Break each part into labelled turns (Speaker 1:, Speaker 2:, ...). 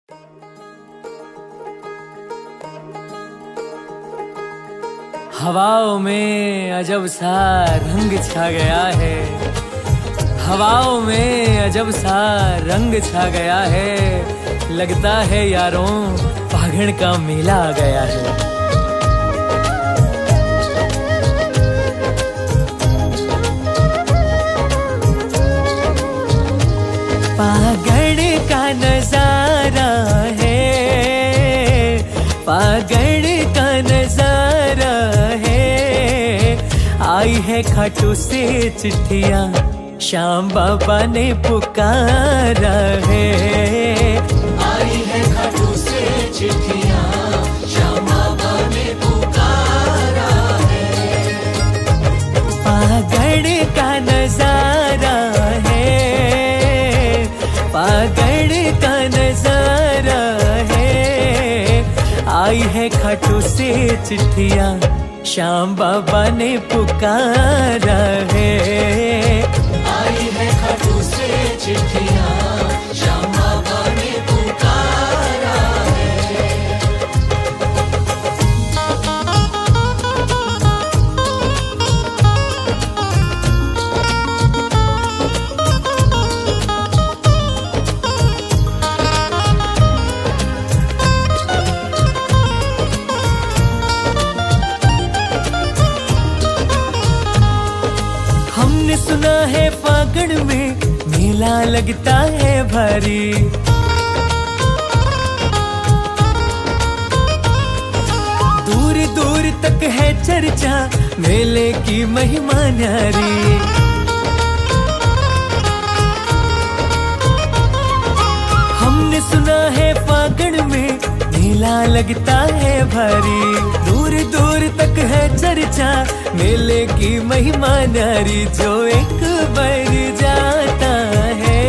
Speaker 1: हवाओं में अजब सा रंग छा गया है, हवाओं में अजब सा रंग छा गया है। लगता है यारों फागुन का मेला आ गया है। फागुन का नजारा है, फागुन का नजारा है। आई है खाटू से चिट्ठियां, श्याम बाबा ने पुकारा है।
Speaker 2: आई है खाटू से चिट्ठियां, श्याम बाबा ने पुकारा है।
Speaker 1: फागुन का नजारा है, फागुन का नजारा है। आई है खाटू से चिट्ठियां, श्याम बाबा ने पुकारा है।
Speaker 2: आई है खाटू से चिट्ठियां, श्याम बाबा ने पुकारा है।
Speaker 1: हमने सुना है फागुन में मेला लगता है भारी। दूर दूर तक है चर्चा मेले की महिमा न्यारी। हमने सुना है फागुन में मेला लगता है भारी। दूर दूर तक है चर्चा मेले की महिमा न्यारी। जो एक बार जाता है,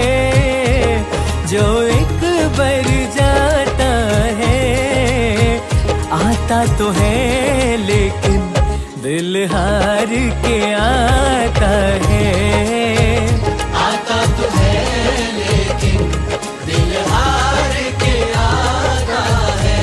Speaker 1: जो एक बार जाता है, आता तो है लेकिन दिल हार के आता है।
Speaker 2: आता तो है लेकिन दिल हार के आता है।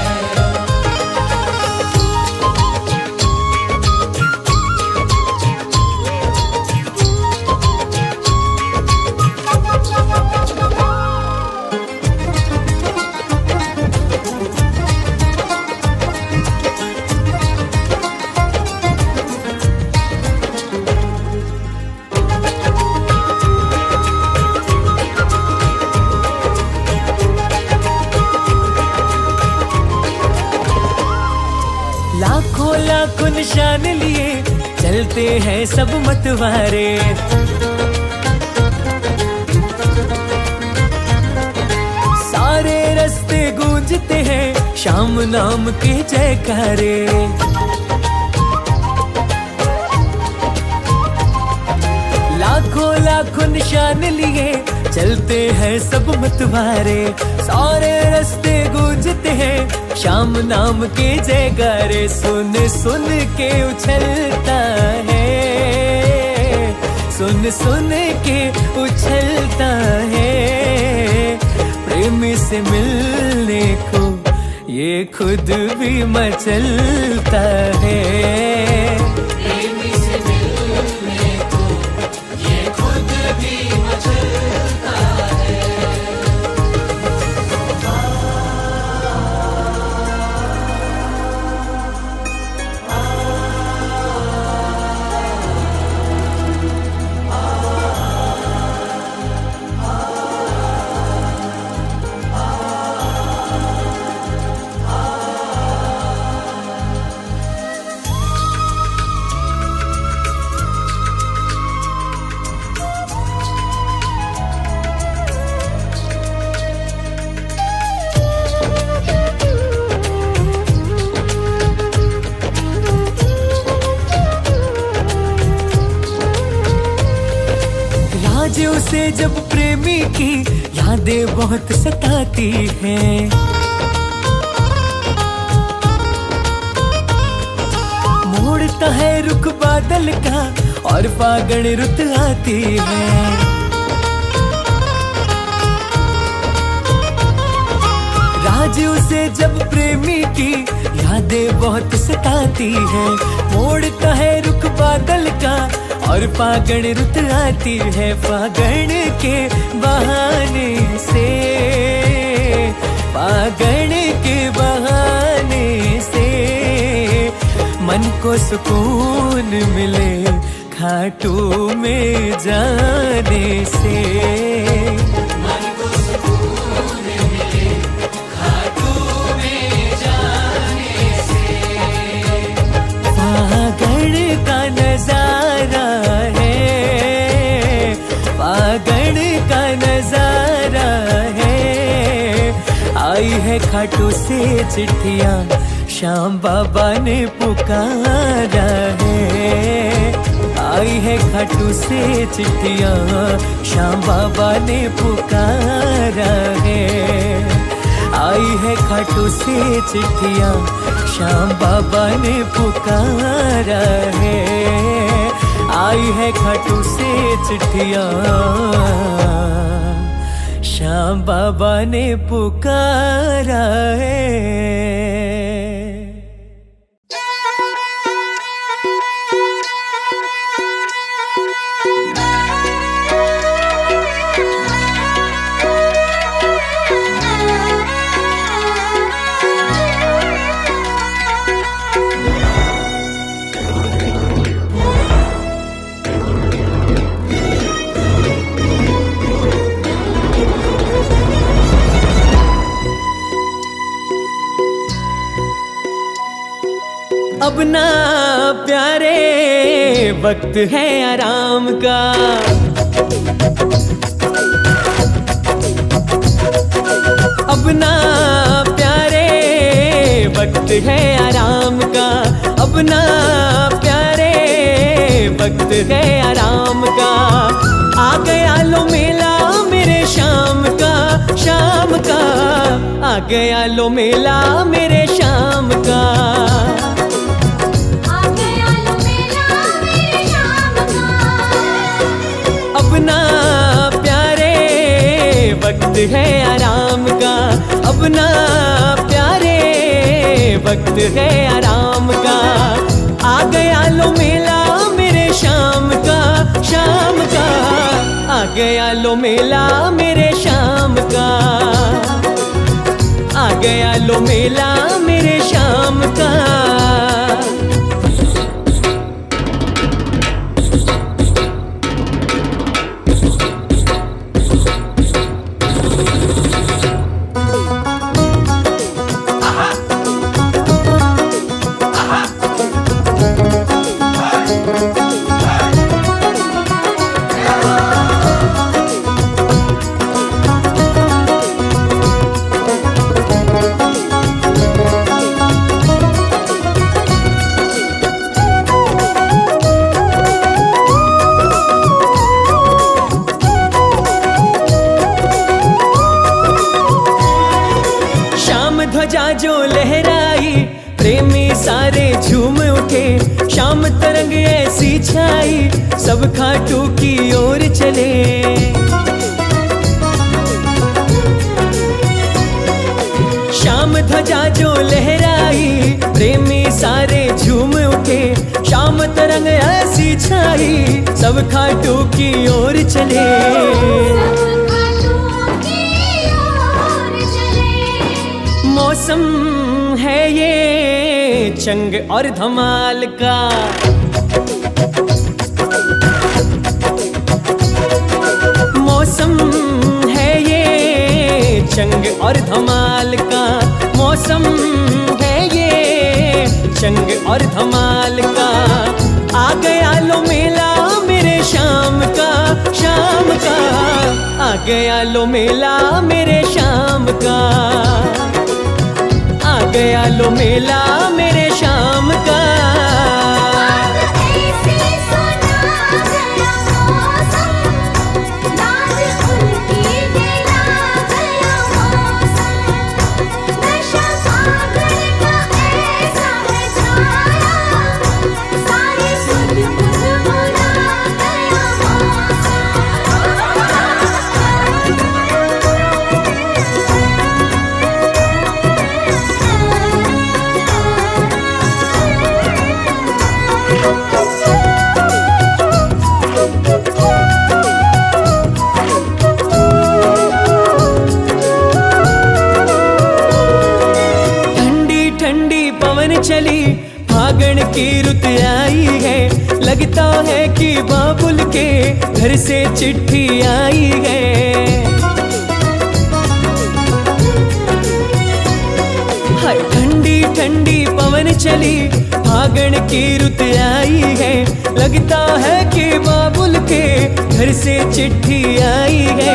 Speaker 1: लाखों लाखों निशान लिए चलते हैं सब मतवारे। सारे रास्ते गूंजते हैं श्याम नाम के जयकारे। लाखों लाखों निशान लिए चलते हैं सब मतवारे। सारे रास्ते गूंजते हैं श्याम नाम के जयकारे। सुन सुन के उछलता है, सुन सुन के उछलता है। प्रेमी से मिलने को ये खुद भी मचलता है।
Speaker 2: प्रेमी से मिलने को ये खुद भी मचलता है।
Speaker 1: राज्यों से जब प्रेमी की यादें बहुत सताती हैं। मोड़ता है रुख बादल का और फागुन रुत आती है। रोज उसे जब प्रेमी की यादें बहुत सताती है, मोड़ता है रुख बादल का और फागण रुत आती है। फागण के बहाने से, फागण के बहाने से मन को सुकून मिले खाटू में जाने से।
Speaker 2: मन को सुकून मिले खाटू में जाने से।
Speaker 1: फागण का नजारा है, फागण का नजारा है। आई है खाटू से चिट्ठियां, श्याम बाबा ने पुकारा है। आई है खाटू से चिट्ठियां, श्याम बाबा ने पुकारा है। आई है खाटू से चिट्ठियां, श्याम बाबा ने पुकारा है। आई है खाटू से चिट्ठियां, श्याम बाबा ने पुकारा है। अब ना प्यारे वक्त है आराम का, अब ना प्यारे वक्त है आराम का, अब ना प्यारे वक्त है आराम का। आ गया लो मेला मेरे शाम का, शाम का। आ गया लो मेला मेरे शाम का। अपना प्यारे वक्त है आराम का, अपना प्यारे वक्त है आराम का। आ गया लो मेला मेरे शाम का, शाम का। आ गया लो मेला मेरे शाम का, आ गया लो मेला मेरे शाम का। जो लहराई प्रेमी सारे झूम उठे, शाम तरंग ऐसी छाई सब खाटू की ओर चले। शाम ध्वजा जो लहराई प्रेमी सारे झूम उठे, शाम तरंग ऐसी छाई सब खाटू की ओर चले। मौसम है ये चंग और धमाल का, मौसम है ये चंग और धमाल का, मौसम है ये चंग और धमाल का। आ गया लो मेला मेरे शाम का, शाम का। आ गया लो मेला मेरे शाम का, आ गया लो मेला मेरे शाम का। की रुत आई है, लगता है कि बाबुल के घर से चिट्ठी आई है। हाय ठंडी ठंडी पवन चली, फागण की रुत आई है, लगता है कि बाबुल के घर से चिट्ठी आई है।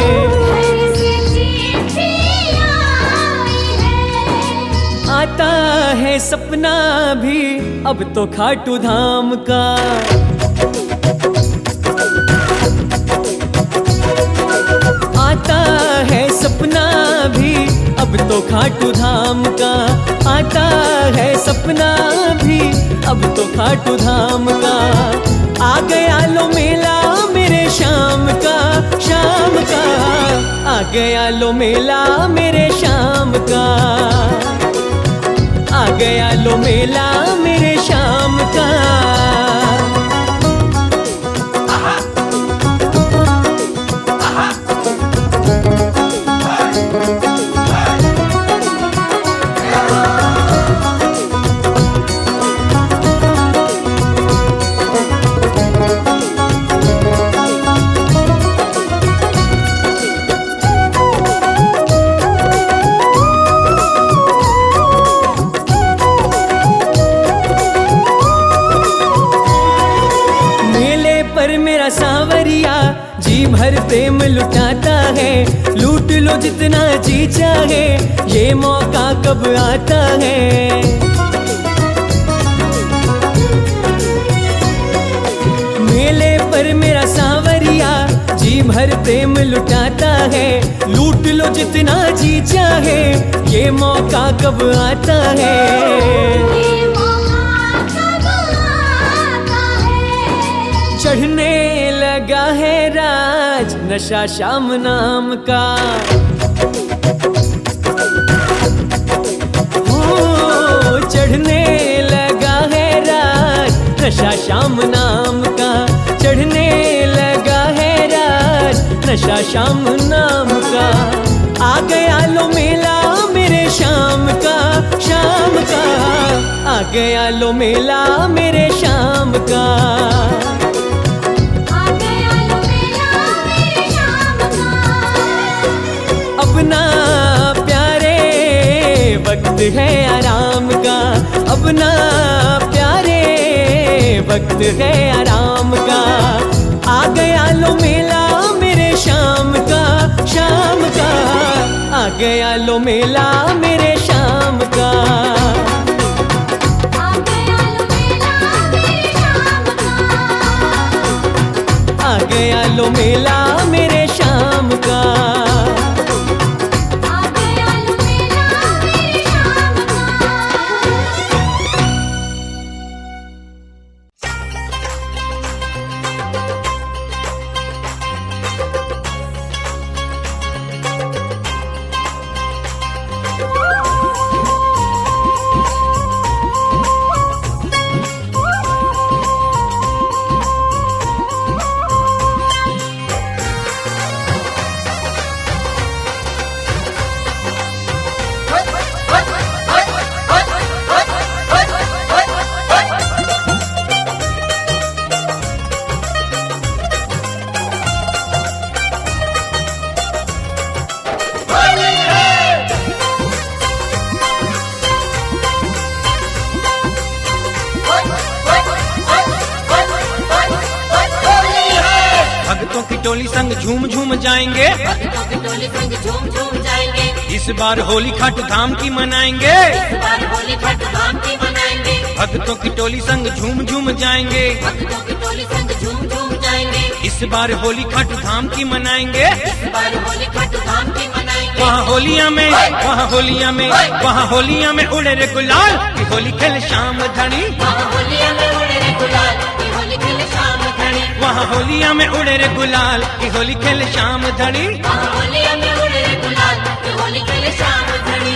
Speaker 1: आता है सपना भी अब तो खाटू धाम का, आता है सपना भी अब तो खाटू धाम का, आता है सपना भी अब तो खाटू धाम का। आ गया लो मेला मेरे शाम का, शाम का, आ गया लो मेला मेरे शाम का, आ गया लो मेला मेरे शाम का। सावरिया जी भर प्रेम लुटाता है, लूट लो जितना जी चाहे, ये मौका कब आता है। मेले पर मेरा सावरिया जी भर प्रेम लुटाता है, लूट लो जितना जी चाहे, ये मौका कब आता है। चढ़ने लगा है राज नशा शाम नाम का, हो चढ़ने लगा है राज नशा शाम नाम का, चढ़ने लगा है राज नशा शाम नाम का। आ गया लो मेला मेरे शाम का, शाम का, आ गया लो मेला मेरे शाम का। अपना प्यारे वक्त है आराम का, अपना प्यारे वक्त है आराम का। आ गया लो मेला मेरे शाम का, शाम का, आ गया लो मेला मेरे शाम का। आ गया लो मेला मेरे शाम का।
Speaker 3: टोली संग झूम झूम जाएंगे, इस बार होली खाटू धाम की मनाएंगे, भक्तों की टोली संग झूम झूम जाएंगे, इस बार होली खाटू धाम की मनाएंगे। वहाँ होलिया में, वहाँ होलिया में, वहाँ होलिया में उड़े रे गुलाल की होली खेल शाम धनी, वहाँ होलिया में उड़े रे गुलाल की होली खेल शाम धनी, वहाँ होलिया में उड़े रे गुलाल की होली खेल शाम धनी, वहाँ होलिया में उड़े रे गुलाल की होली खेल शाम धनी।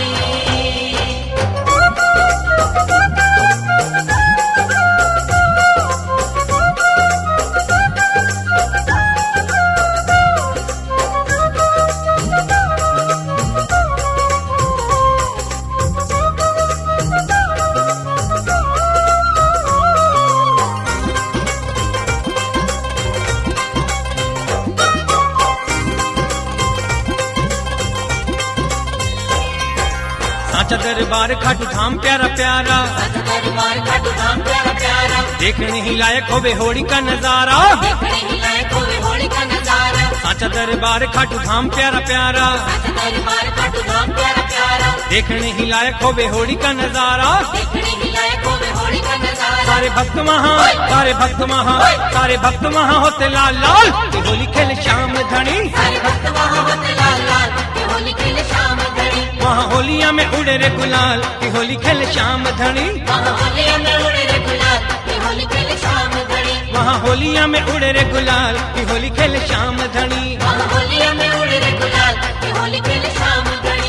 Speaker 3: साचा दरबार खाटू धाम प्यारा प्यारा,
Speaker 2: साचा दरबार खाटू धाम प्यारा प्यारा,
Speaker 3: देखने ही लायक होवे होली का नजारा।
Speaker 2: देखने ही लायक होवे होली का नजारा।
Speaker 3: साचा दरबार खाटू धाम प्यारा प्यारा,
Speaker 2: साचा दरबार खाटू धाम प्यारा प्यारा,
Speaker 3: देखने ही लायक होवे होली का नजारा।
Speaker 2: देखने ही लायक होवे होली का नजारा।
Speaker 3: सारे भक्त वहाँ, सारे भक्त वहाँ, सारे भक्त वहाँ होते लाल लाल, कि होली खेले श्याम धनी।
Speaker 2: सारे भक्त वहाँ होते लाल लाल, कि होली खेले श्याम धनी।
Speaker 3: वहाँ होलिया में उड़े रे गुलाल, कि होली खेले श्याम धनी।
Speaker 2: वहाँ होलिया में उड़े रे गुलाल, कि होली खेले श्याम धनी।
Speaker 3: वहाँ होलिया में उड़े रे गुलाल, कि होली खेले श्याम धनी।
Speaker 2: वहाँ होलिया में उड़े रे गुलाल, कि होली खेले श्याम धनी।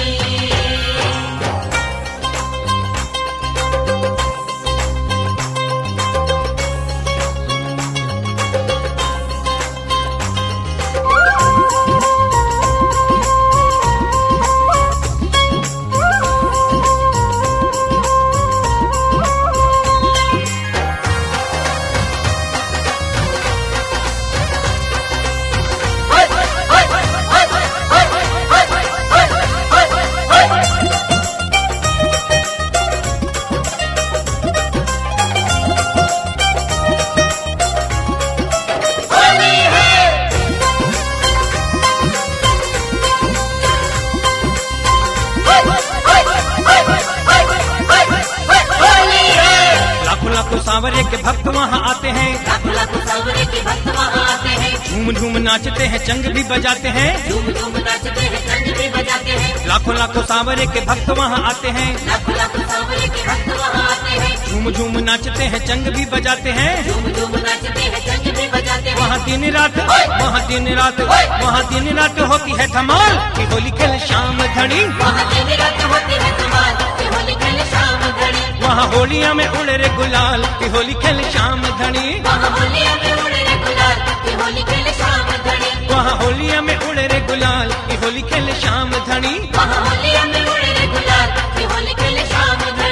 Speaker 3: सांवरे के भक्त वहाँ आते हैं,
Speaker 2: लाखों लाखों सांवरे के भक्त वहाँ आते हैं।
Speaker 3: झूम झूम नाचते हैं, चंग भी बजाते हैं।
Speaker 2: झूम झूम नाचते हैं, चंग भी बजाते हैं।
Speaker 3: लाखों लाखों सांवरे के भक्त वहाँ आते हैं,
Speaker 2: लाखों लाखों सांवरे के भक्त वहाँ आते हैं।
Speaker 3: झूम झूम नाचते हैं, चंग भी बजाते हैं।
Speaker 2: झूम झूम नाचते हैं, चंग भी बजाते हैं।
Speaker 3: वहाँ दिन रात, वहाँ दिन रात, वहाँ दिन रात होती है धमाल, कि होली खेले श्याम धनी।
Speaker 2: वहाँ दिन रात होती है धमाल, कि होली खेले श्याम धनी।
Speaker 3: वहाँ होलिया में उड़े रे गुलाल, कि होली खेले श्याम धनी।
Speaker 2: वहाँ होलिया में उड़े रे गुलाल, कि होली खेले श्याम धनी।
Speaker 3: वहाँ होलिया में उड़े रे गुलाल, कि होली खेले श्याम धनी।
Speaker 2: वहाँ होलिया में उड़े रे गुलाल, कि होली खेले श्याम धनी।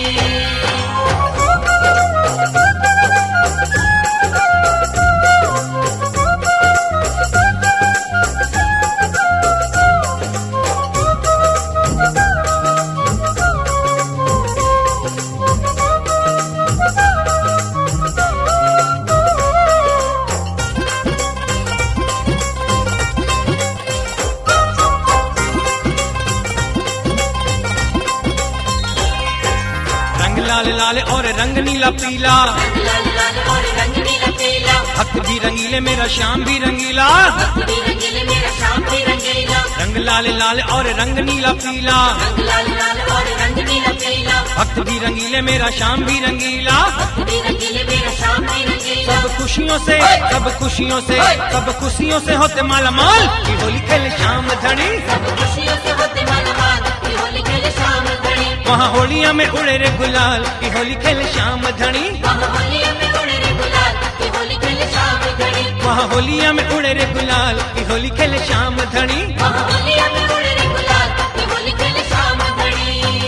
Speaker 3: लाल लाल और रंग नीला पीला,
Speaker 2: लाल लाल और रंग नीला पीला,
Speaker 3: भक्त भी रंगीले मेरा श्याम भी रंगीला।
Speaker 2: भक्त भी रंगीले मेरा श्याम भी रंगीला।
Speaker 3: रंग लाल लाल और रंग नीला पीला,
Speaker 2: रंग लाल लाल और रंग नीला पीला,
Speaker 3: भक्त भी रंगीले मेरा श्याम भी रंगीला।
Speaker 2: भक्त भी रंगीले मेरा श्याम भी रंगीला।
Speaker 3: सब खुशियों से, सब खुशियों से, सब खुशियों से होते माला माल, कि होली खेले श्याम धनी।
Speaker 2: सब खुशियों से होते मालामाल, कि होली खेले श्याम धनी।
Speaker 3: वहाँ होलिया में उड़े रे गुलाल, कि होली खेले श्याम धनी।
Speaker 2: वहाँ होलिया में उड़े रे गुलाल, कि होली खेले श्याम धनी।
Speaker 3: वहाँ होलिया में उड़े रे गुलाल, कि होली खेले श्याम धनी।
Speaker 2: वहाँ होलिया में उड़े रे गुलाल, कि होली खेले श्याम धनी।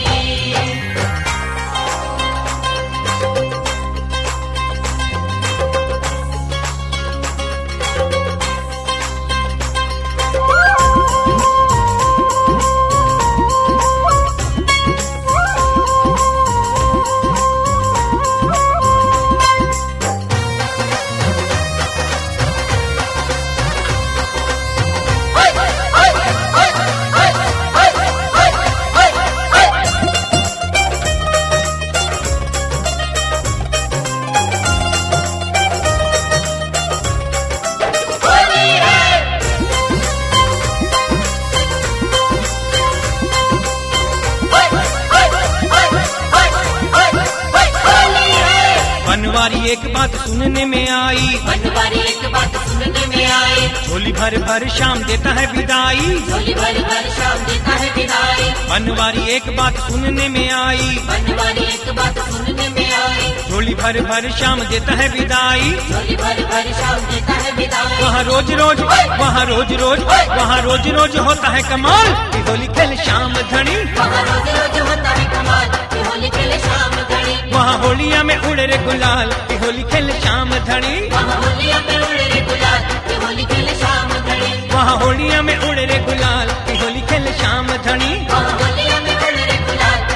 Speaker 3: बनवारी एक बात सुनने में आई,
Speaker 2: बनवारी एक बात सुनने में आई,
Speaker 3: झोली भर भर शाम देता है विदाई।
Speaker 2: झोली भर भर शाम देता है विदाई।
Speaker 3: बनवारी एक बात सुनने में आई,
Speaker 2: बनवारी एक बात सुनने में आई,
Speaker 3: झोली भर भर शाम देता है विदाई।
Speaker 2: झोली भर भर शाम देता है विदाई।
Speaker 3: वहाँ रोज रोज, वहाँ रोज रोज, वहाँ रोज रोज होता है कमाल, कि होली खेले श्याम धनी।
Speaker 2: वहाँ रोज रोज होता है कमाल, कि होली खेले श्याम धनी।
Speaker 3: वहाँ होलिया में उड़े रे गुलाल, कि होली खेले श्याम धनी।
Speaker 2: वहाँ होलिया में उड़े रे गुलाल, कि होली खेले श्याम धनी।
Speaker 3: वहाँ होलिया में उड़े रे गुलाल, कि होली खेले श्याम धनी।
Speaker 2: वहाँ होलिया में उड़े रे गुलाल,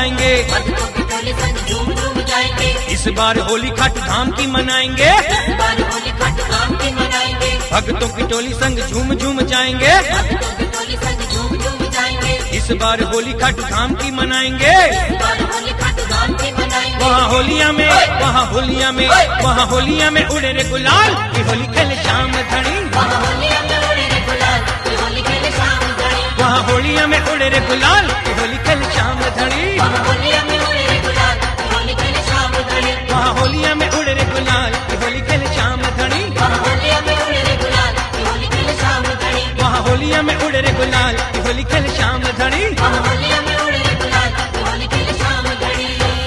Speaker 3: जाएंगे,
Speaker 2: भक्तों की टोली संग झूम झूम जाएंगे।
Speaker 3: इस बार होली खाटू धाम की मनाएंगे,
Speaker 2: इस बार होली खाटू धाम की मनाएंगे।
Speaker 3: भक्तों की टोली संग झूम झूम जाएंगे,
Speaker 2: भक्तों की टोली संग झूम झूम जाएंगे।
Speaker 3: इस बार होली खाटू धाम की मनाएंगे।
Speaker 2: इस बार होली खाटू धाम की मनाएंगे।
Speaker 3: वहाँ होलिया में, वहाँ होलिया में, वहाँ होलिया में उड़े रे गुलाल की होली खेले शाम धनी।
Speaker 2: वहाँ होलिया में उड़े रे गुलाल की होली खेले शाम धनी।
Speaker 3: वहाँ होलिया में उड़े रे गुलाल की होली खेले शाम धनी।
Speaker 2: वहाँ होलिया में उड़े रे गुलाल की होली खेले शाम धनी।
Speaker 3: वहाँ होलिया में उड़े रे गुलाल की होली खेले शाम धनी।
Speaker 2: वहाँ होलिया में उड़े रे गुलाल की होली खेले शाम धनी।
Speaker 3: वहाँ होलिया में उड़े रे गुलाल की होली खेले शाम धनी।
Speaker 2: वहाँ होलिया में उड़े रे गुलाल की होली खेले शाम धनी।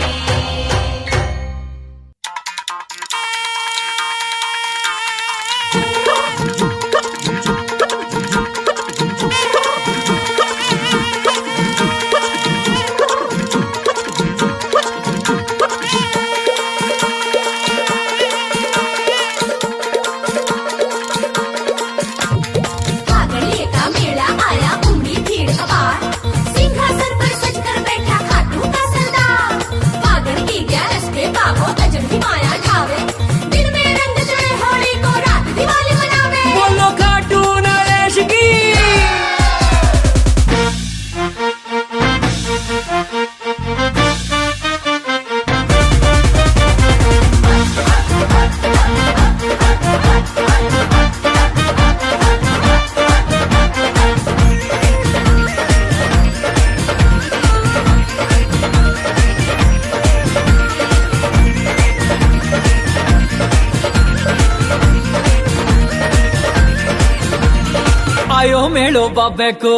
Speaker 4: फागड़िए का मेला आया उमड़ी भीड़ अपार, सिंहासन पर सजकर बैठा खाटू का सरदार। फागड़ की ग्यारस पे बाबो अजब ही माया ढावे, दिन में रंग चढ़े होली को रात दिवाली मनावे।
Speaker 1: बोलो खाटू नरेश की। आयो मेलो बाबे को,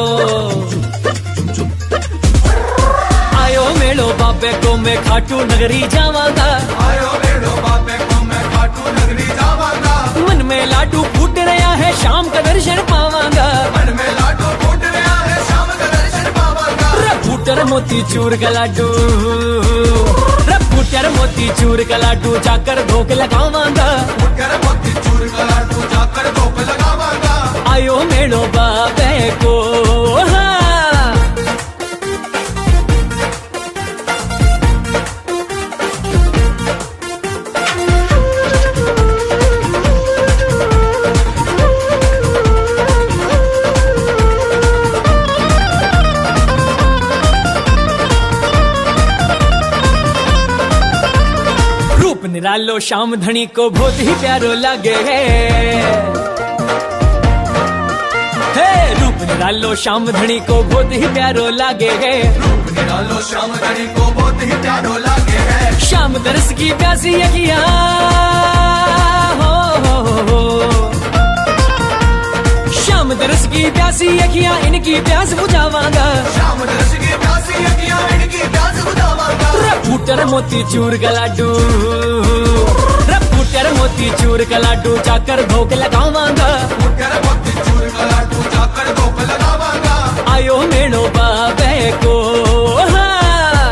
Speaker 1: आयो मेलो बाबे को मैं खाटू नगरी जावांगा।
Speaker 5: आयो मेलो बाबे को मैं खाटू नगरी जावांगा।
Speaker 1: मन में लाडू फूट रहा है शाम का दर्शन पावांगा।
Speaker 5: मन में लाडू फूट रहा है शाम का दर्शन पावांगा।
Speaker 1: फूटर मोती चूर का लाडू, फूटर मोती चूर का लाडू जाकर भोग लगावांगा।
Speaker 5: फूटर मोती चूर का लाडू जाकर भोग लगावांगा।
Speaker 1: आयो मेलो बाबे को। हाँ। रूप निरालो श्याम धनी को बहुत ही प्यारो लगे है। रूप निरालो श्याम धनी को बहुत ही प्यारो लागे है।
Speaker 5: रूप निरालो श्याम धनी को बहुत ही प्यारो लागे है।
Speaker 1: श्याम दरस की प्यासी अखियां हो। श्याम दरस की प्यासी अखियां इनकी प्यास बुझावांगा।
Speaker 5: श्याम दरस की प्यासी अखियां इनकी प्यास बुझावांगा।
Speaker 1: फूटर मोती चूर का लाडू, फूटर मोती चूर का लाडू जाकर भोग लगावांगा।
Speaker 5: फूटर मोती चूर का लाडू जाकर भोग लगावांगा।
Speaker 1: आयो मेलो बाबे को। हाँ।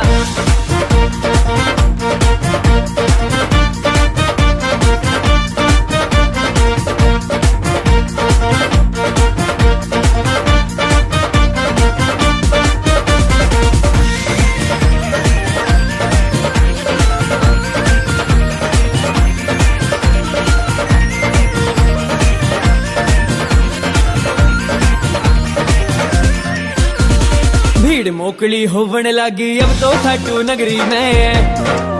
Speaker 1: भीड़ मोकली होवन लगी अब तो खाटू नगरी में।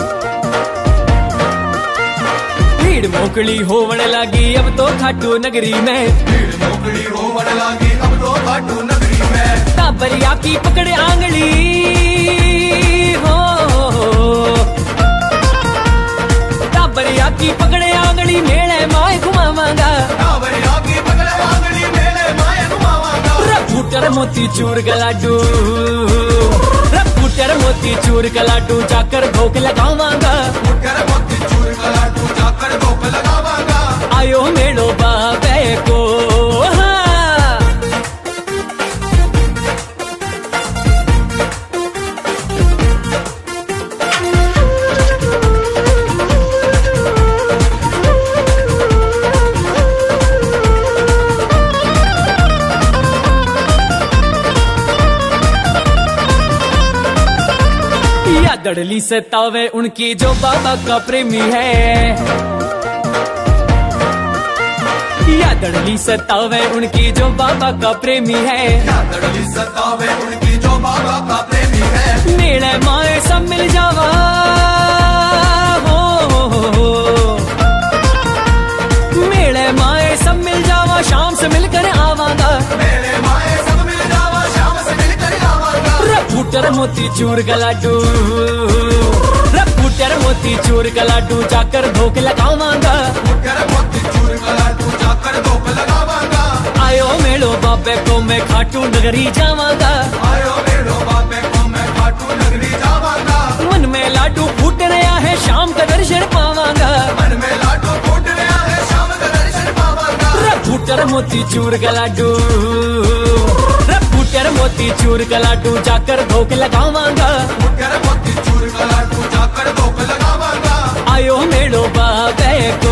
Speaker 1: भीड़ मोकली होवन लगी अब तो खाटू नगरी में।
Speaker 5: भीड़ मोकली होवन लगी अब तो खाटू नगरी में।
Speaker 1: टाबरिया की पकड़े आंगली हो। टाबरिया की पकड़े आंगली मेले माए घुमावांगा।
Speaker 5: टाबरिया की पकड़े आंगली मेले माए घुमावांगा।
Speaker 1: फूटर मोती चूर का लाडू, फूटर मोती चूर का लाडू जाकर भोग लगावांगा।
Speaker 5: फूटर मोती चूर का लाडू जाकर भोग लगावांगा।
Speaker 1: आयो मेलो बाबे को। हाँ। दड़ली सतावे उनकी जो बाबा का प्रेमी है, या दड़ली सतावे उनकी जो बाबा का प्रेमी है,
Speaker 5: या दड़ली सतावे उनकी जो बाबा का प्रेमी है।
Speaker 1: मेले माए सब मिल जावा हो, मेले माए सब मिल जावा, शाम से मिलकर आवांगा,
Speaker 5: मेरे माए सब मिल जावा, शाम से मिलकर आवांगा।
Speaker 1: रफूटर मोती चूर का लड्डू, रफूटर मोती चूर का लड्डू जाकर भोग लगावांगा,
Speaker 5: रफूटर मोती चूर का लड्डू जाकर भोग लगावांगा।
Speaker 1: आयो मेलो बाबे को मैं खाटू नगरी जावांगा,
Speaker 5: आयो मेलो बाबे को मैं खाटू नगरी जावांगा।
Speaker 1: मन में लाडू फूट रहा है, शाम का दर्शन पावांगा,
Speaker 5: मन में लाडू फूट रहा है, शाम का दर्शन पावांगा।
Speaker 1: रफूटर मोती चूर का लड्डू, रफूटर मोती चूर का लड्डू जाकर भोग लगावांगा,
Speaker 5: रफूटर मोती चूर का लड्डू जाकर भोग लगावांगा।
Speaker 1: आयो मेलो बाबे को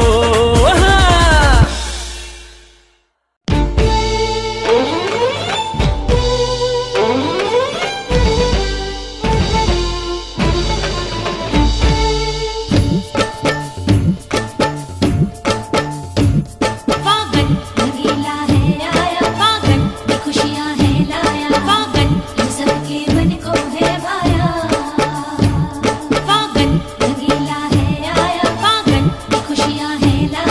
Speaker 4: खुशियाँ है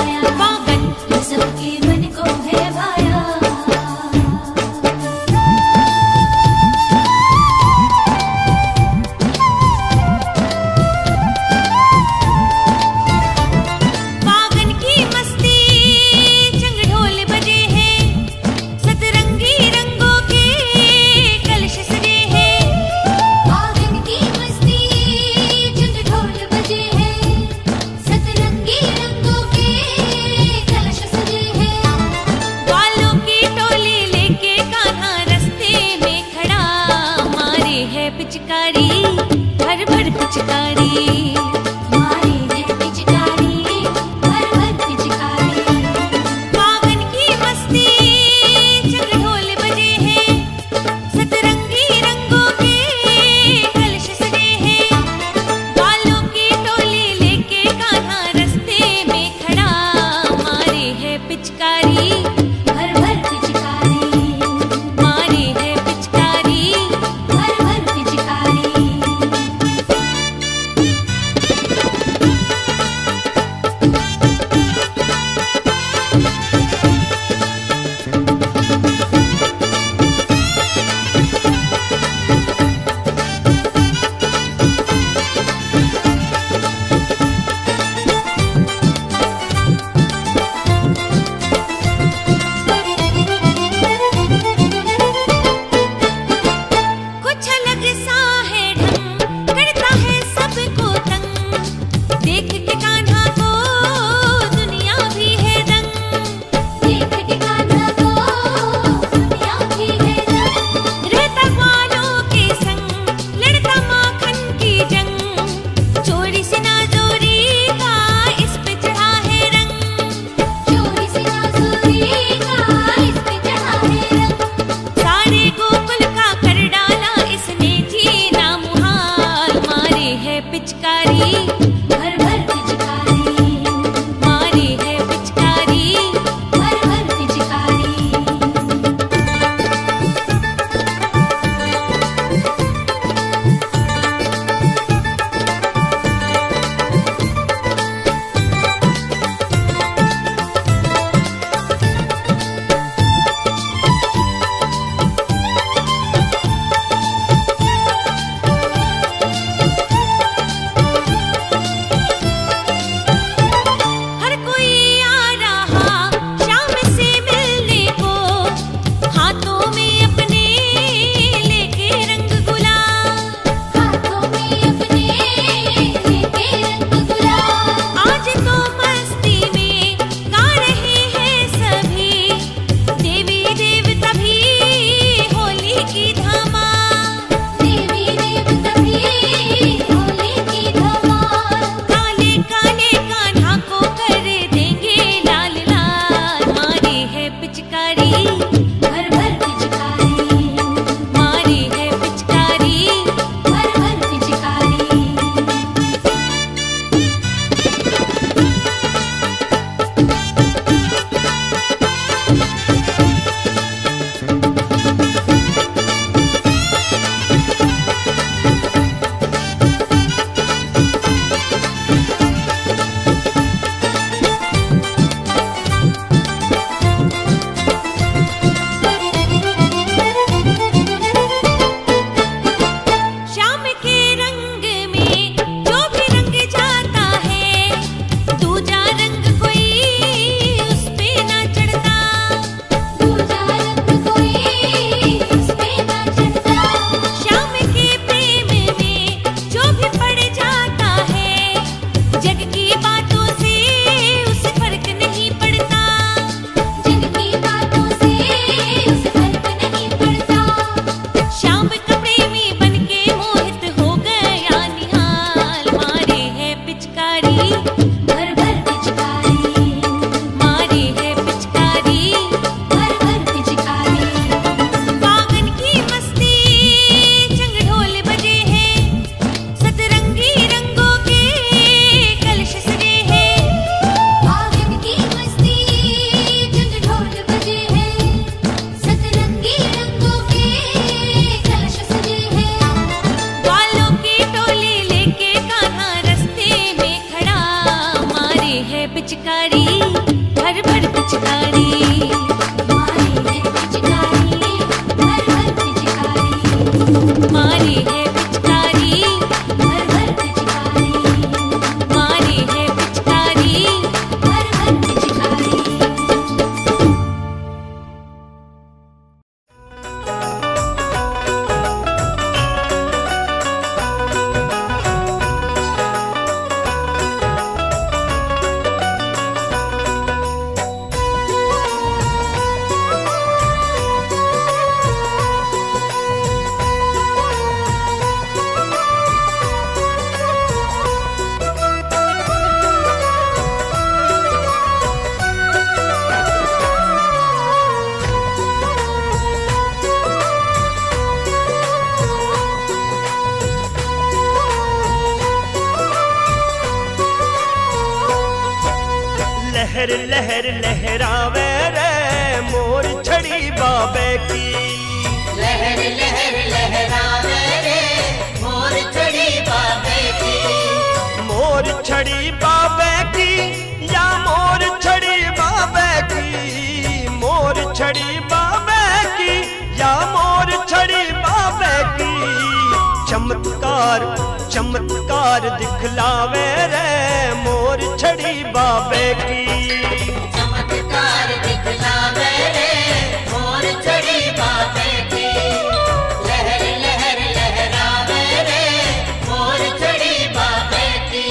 Speaker 6: लहर लहर लहरावे रे मोर छड़ी बाबे की।
Speaker 2: लहर लहर लहरावे रे मोर छड़ी बाबे की।
Speaker 6: मोर छड़ी बाबे की या मोर छड़ी बाबे की, मोर छड़ी बाबे की या मोर छड़ी बाबे की। चमत्कार चमत्कार दिखलावे रे मोर छड़ी बाबे की।
Speaker 2: चमत्कार दिखलावे रे मोर छड़ी बाबे की। लहर लहर लहरावे रे मोर छड़ी बाबे की।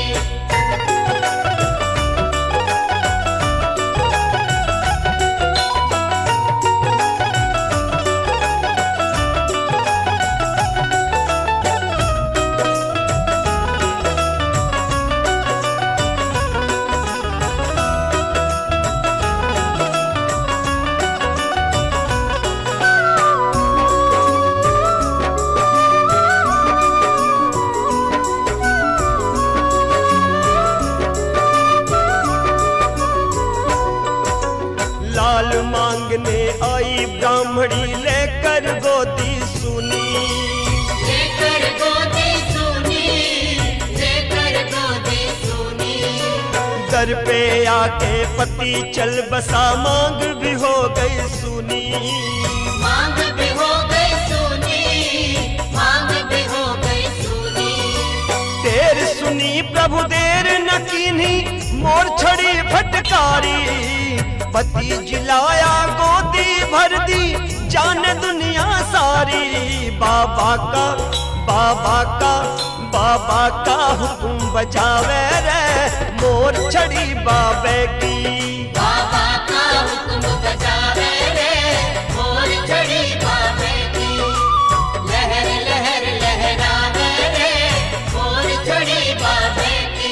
Speaker 6: लाल मांगने आई ब्राह्मणी लेकर गोदी सुनी।
Speaker 2: लेकर गोदी सुनी, लेकर गोदी सुनी।
Speaker 6: दर पे आके पति चल बसा मांग भी हो गई सुनी।
Speaker 2: मांग भी हो गई सुनी, मांग भी हो गई सुनी।
Speaker 6: देर सुनी प्रभु देर न कीन्ही मोर छड़ी फटकारी। पति जिलाया गोदी भर दी जान दुनिया सारी। बाबा का बाबा का बाबा का हुक्म बजावे रे मोर छड़ी बाबे की।
Speaker 2: बाबा का हुक्म बजावे रे मोर छड़ी बाबे की। लहर लहर लहरावे रे मोर छड़ी बाबे की।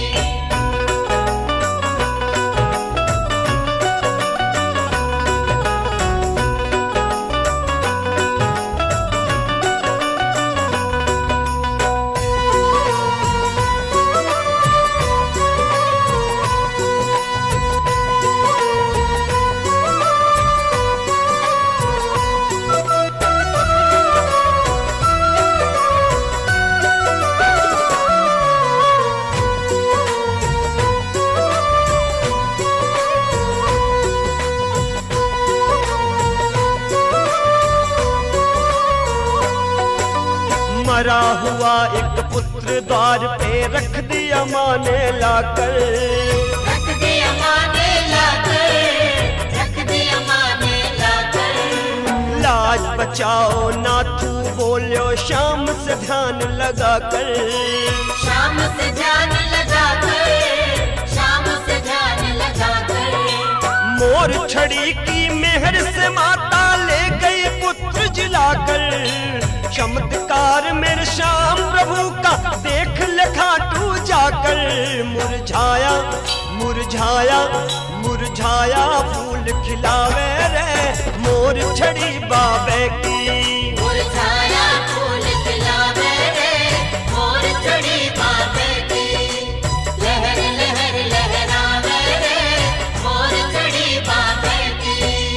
Speaker 6: मरा हुआ एक पुत्र द्वार पे रख दिया माँ ने लाकर।
Speaker 2: रख दिया माँ ने लाकर, रख दिया माँ ने लाकर।
Speaker 6: लाज बचाओ नाथू बोलो शाम से ध्यान लगाकर।
Speaker 2: शाम से ध्यान लगाकर, शाम से ध्यान लगाकर।
Speaker 6: मोर छड़ी की मेहर से माता ले गई पुत्र जिलाकर। चमत्कार मेरे श्याम प्रभु का देख ले खाटू जाकर। मुरझाया मुरझाया मुरझाया फूल खिलावे रे मोर छड़ी बाबे की।
Speaker 2: मुरझाया फूल खिलावे रे मोर छड़ी बाबे की। लहर लहर लहरावे रे मोर छड़ी बाबे की।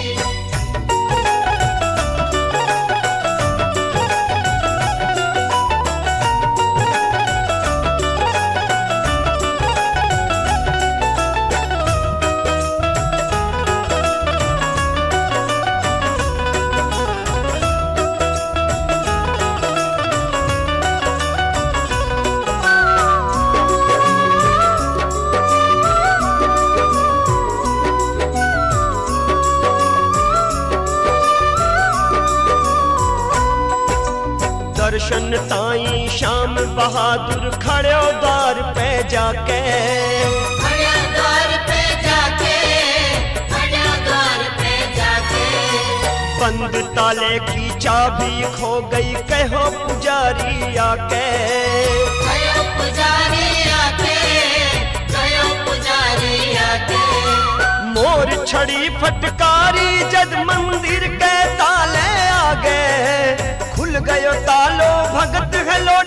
Speaker 6: दर्शन ताई श्याम बहादुर खड़े द्वार पे जाके।
Speaker 2: खड़ा द्वार पे जाके, खड़ा द्वार पे जाके।
Speaker 6: बंद ताले की चाबी खो गई कहो पुजारी आके।
Speaker 2: कहो पुजारी आके, कहो पुजारी आके।
Speaker 6: मोर छड़ी फटकारी जद मंदिर के ताले आ गए। खुल गयो तालो भगत है लोटो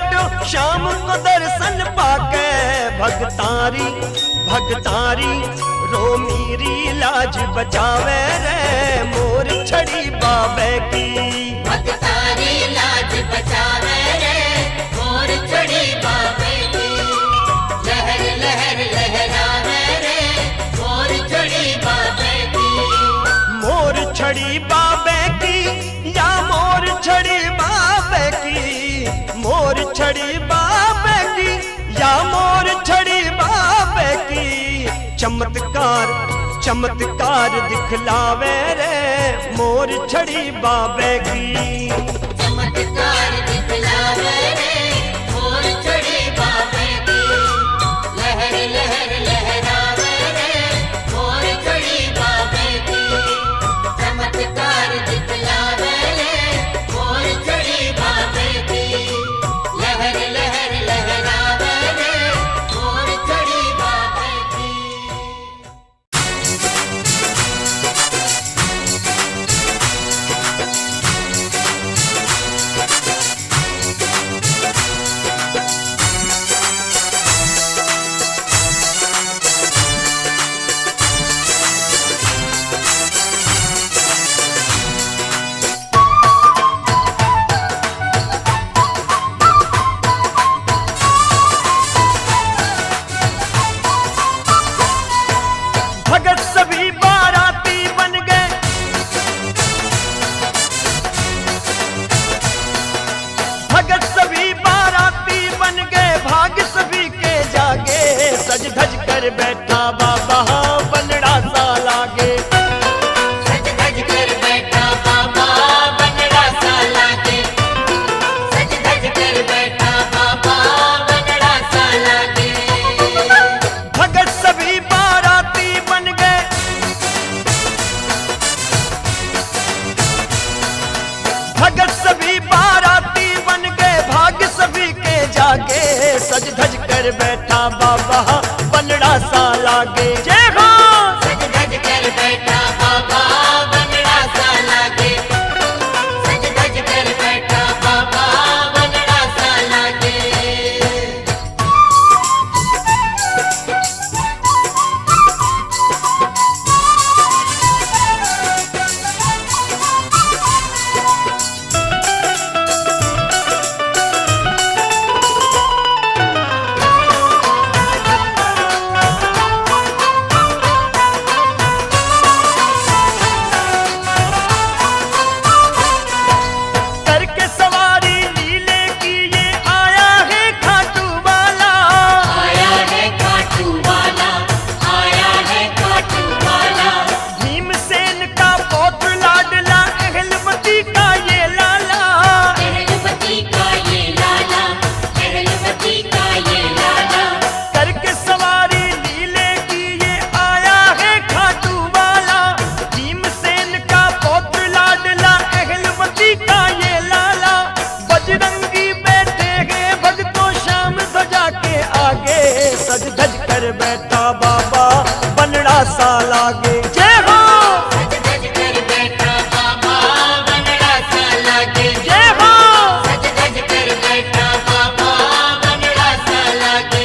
Speaker 6: शाम को दर्शन पाके भगतारी भगतारी रो मेरी लाज बचावे रे मोर छड़ी बाबे की।
Speaker 2: भगतारी लाज बचावे रे मोर छड़ी बाबे की। लहर लहर लहरावे रे मोर छड़ी बाबे की।
Speaker 6: मोर छड़ी बाबे की या मोर छड़ी बाबे की। मोर छड़ी बाबे की या मोर छड़ी बाबे की। चमत्कार चमत्कार दिखलावे रे मोर छड़ी बाबे की।
Speaker 2: चमत्कार दिखलावे रे मोर छड़ी बाबे की। लहर लहर लहरावे रे मोर छड़ी बाबे की। चमत्कार दिखलावे रे मोर छड़ी बाबे की। लहर लहर लहरावे रे मोर छड़ी बाबे की।
Speaker 6: भगत सभी बाराती बन गए भगत सभी बाराती बन गए भाग सभी के जागे सज धज कर बैठा बाबा बनड़ा सा लागे।
Speaker 2: सज धज कर बैठा बाबा बनड़ा सा लागे। सज धज कर बैठा बाबा बनड़ा सा लागे।
Speaker 6: भगत सभी बाराती बन गए भगत सभी बाराती बन गए भाग सभी के जागे सज धज कर बैठा बाबा बनड़ा सा लागे। जय हो
Speaker 2: सज धज कर बैठा बाबा बनड़ा सा लागे। सज धज कर बैठा बाबा बनड़ा सा लागे।
Speaker 6: करके सवारी लीले की ये आया है खाटू वाला।
Speaker 2: आया है खाटू वाला। आया है खाटू वाला।
Speaker 6: भीमसेन का पौत्र लाडला अहलवती का ये लाला।
Speaker 2: अहलवती का ये लाला। अहलवती का ये लाला।
Speaker 6: करके सवारी लीले की ये आया है खाटू वाला। भीमसेन का पौत्र लाडला अहलवती का ये लाला। बजरंगी बैठे हैं भक्तों श्याम ध्वजा के आगे सज धज कर बैठा बाबा बनड़ा सा लागे। जय हो
Speaker 2: सज धज कर बैठा बाबा बनड़ा सा लागे।
Speaker 6: जय हो
Speaker 2: सज धज कर बैठा बाबा बनड़ा सा लागे।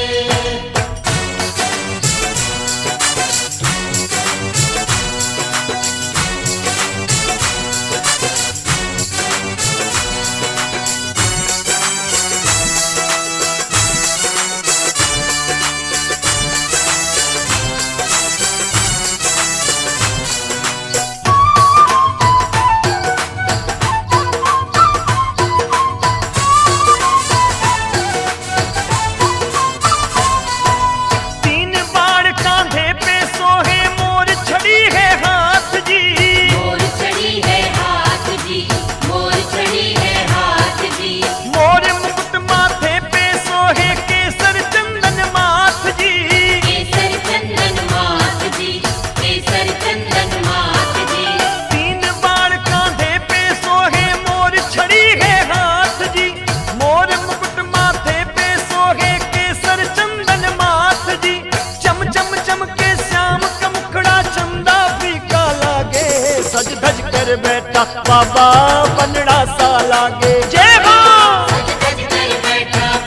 Speaker 6: तीन बाण कांधे पे सोहे मोर छड़ी है हाथ जी।
Speaker 2: मोर छड़ी है हाथ जी। मोर छड़ी है हाथ जी।
Speaker 6: मोर मुकुट माथे पे सोहे केसर चंदन माथ जी।
Speaker 2: केसर चंदन माथ जी। केसर चंदन माथ जी।
Speaker 6: तीन बाण कांधे पे सोहे मोर छड़ी है हाथ जी। मोर मुकुट माथे पे सोहे केसर चंदन माथ जी। चम चम चम के श्याम का मुखड़ा चंदा फीका लागे सज धज कर बैठा बाबा बनड़ा सा लागे। जय हो
Speaker 2: सज धज कर बैठा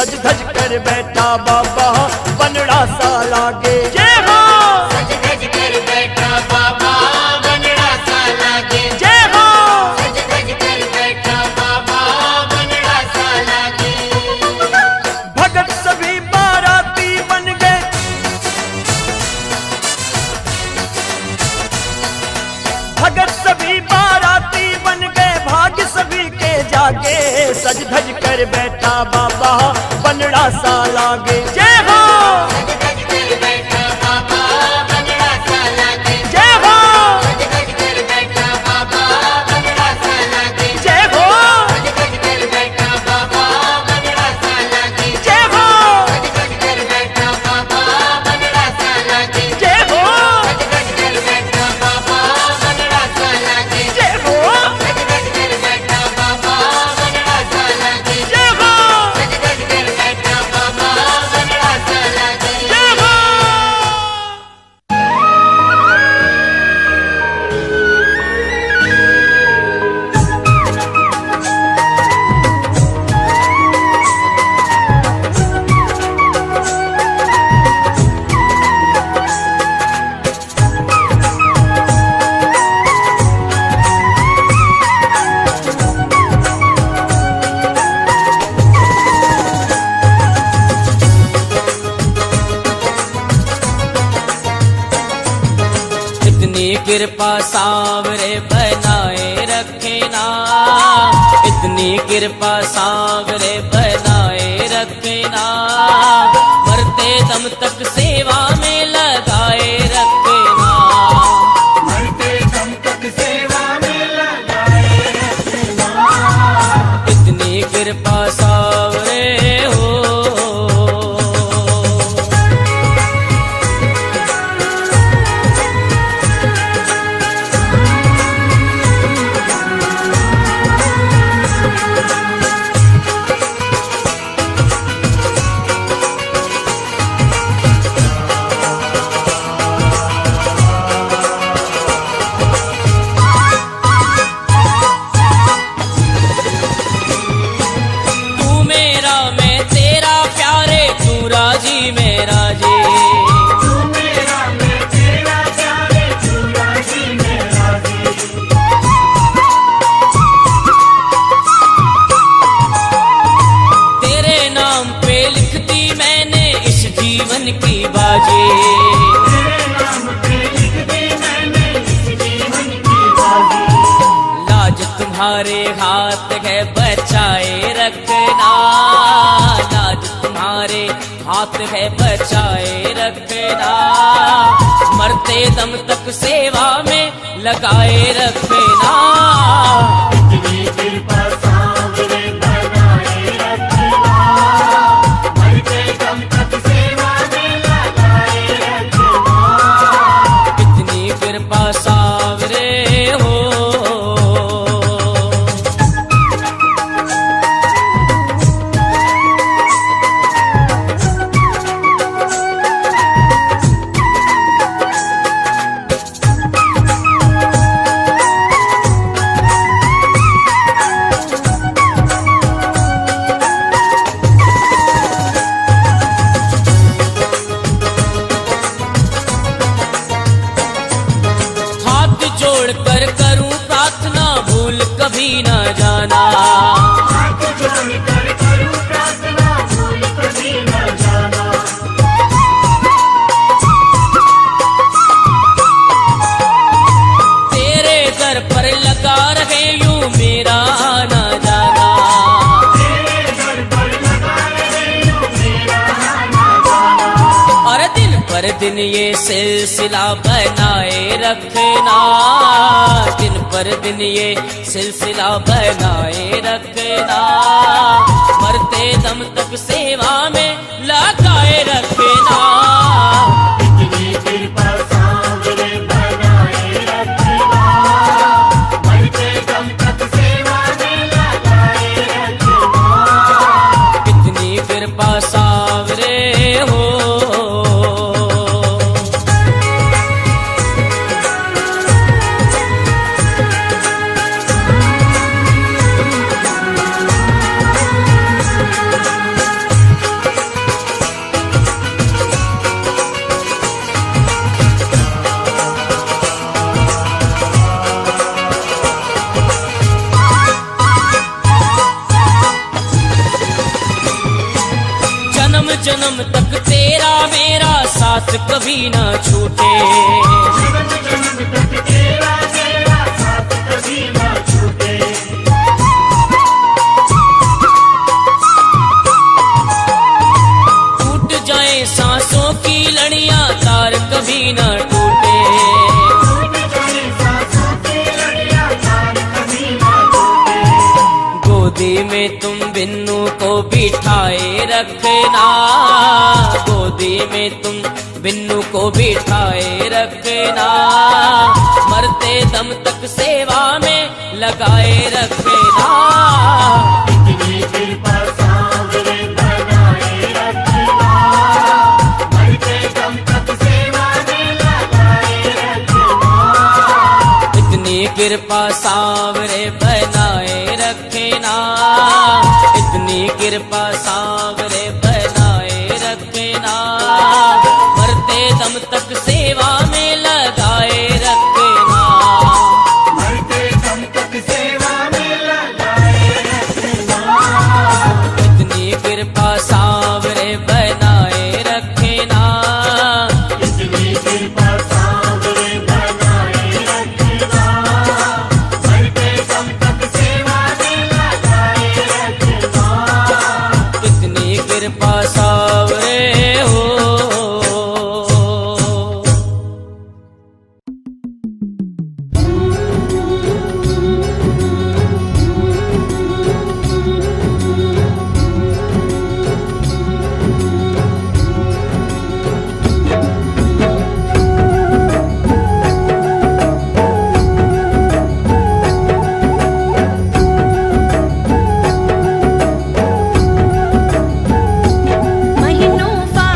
Speaker 6: सज धज कर बैठा बाबा बनड़ा सा लागे। जय हो
Speaker 2: सज धज कर बैठा बाबा बनड़ा सा लागे।
Speaker 6: जय हो
Speaker 2: सज धज कर बैठा बाबा बनड़ा सा लागे।
Speaker 6: भगत सभी बाराती बन गए, भगत सभी बाराती बन गए, भाग्य सभी के जागे। सज धज कर बैठा बाबा बनड़ा सा लागे। जय हो
Speaker 2: सज धज कर बैठा बाबा बनड़ा सा लागे।
Speaker 6: जय हो
Speaker 2: सज धज कर बैठा बाबा बनड़ा सा लागे।
Speaker 6: जय हो
Speaker 2: सज धज कर बैठा बाबा बनड़ा सा लागे।
Speaker 6: जय हो
Speaker 2: सज धज कर बैठा बाबा बनड़ा सा लागे।
Speaker 6: जय हो
Speaker 2: सज धज कर बैठा बाबा बनड़ा सा लागे।
Speaker 6: जय हो
Speaker 2: सज धज कर बैठा बाबा बनड़ा सा लागे।
Speaker 6: जय हो
Speaker 2: सज धज कर बैठा बाबा बनड़ा सा लागे।
Speaker 6: जय हो।
Speaker 1: इतनी कृपा सांवरे बनाए रखे ना, इतनी कृपा सांवरे बनाए रखे ना, मरते दम तक सेवा में लगाए रखना।
Speaker 5: मरते दम तक सेवा में लगाए रखना।
Speaker 1: इतनी कृपा सांवरे हो। तू मेरा मैं तेरा प्यारे, तू राजी मैं राजी।
Speaker 5: तू मेरा मैं तेरा प्यारे, तू राजी मैं राजी।
Speaker 1: तेरे नाम पे लिखती मैंने इस जीवन की बाजी।
Speaker 5: तेरे नाम पे लिख दी मैंने इस जीवन की बाजी।
Speaker 1: लाज तुम्हारे हाथ है बचाए रखना, लाज तुम्हारे हाथ है बचाए रखना, मरते दम तक सेवा में लगाए रखना।
Speaker 5: इतनी कृपा सांवरे बनाए रखना। मरते दम तक सेवा में लगाए रखना।
Speaker 1: कितनी कृपा सांवरे हो। हाथ जोड़कर करूं प्रार्थना, भूल कभी न जाना।
Speaker 5: हाथ जोड़कर करूं प्रार्थना, भूल कभी न जाना।
Speaker 1: तेरे दर पर लगा रहे यूं मेरा आना जाना।
Speaker 5: तेरे दर पर लगा रहे यूं मेरा आना जाना।
Speaker 1: और दिन पर दिन ये सिलसिला बनाए रखना, दिन पर दिन ये सिलसिला बनाए रखना, मरते दम तक सेवा में लगाए रखना।
Speaker 5: इतनी कृपा सांवरे बनाए रखना। मरते दम तक सेवा में लगाए रखना।
Speaker 1: कितनी कृपा सांवरे हो।
Speaker 7: जन्म जन्म तक तेरा मेरा साथ कभी ना छूटे।
Speaker 5: जन्म जन्म तक तेरा मेरा साथ कभी ना छूटे।
Speaker 7: टूट जाए सांसों की लड़ियां तार कभी ना टूटे।
Speaker 5: टूट जाए सांसों की लड़ियां तार कभी ना टूटे।
Speaker 7: गोदी में तुम बिन्नू को बिठाए रखना, गोदी में तुम बिन्नू को बिठाए रखना, मरते दम तक सेवा में लगाए रखना।
Speaker 5: इतनी कृपा सांवरे बनाए रखना, मरते दम तक सेवा में लगाए रखना।
Speaker 7: इतनी कृपा सांवरे बनाए रखना, इतनी कृपा सांवरे बनाए रखना, मरते दम तक सेवा में लगाए रखना।
Speaker 5: मरते दम तक सेवा में लगाए रखना।
Speaker 7: इतनी कृपा सांवरे बनाए रखना,
Speaker 5: इतनी कृपा सांवरे बनाए रखना, मरते दम तक सेवा में लगाए रखना।
Speaker 7: इतनी कृपा सांवरे हो।
Speaker 4: महीनों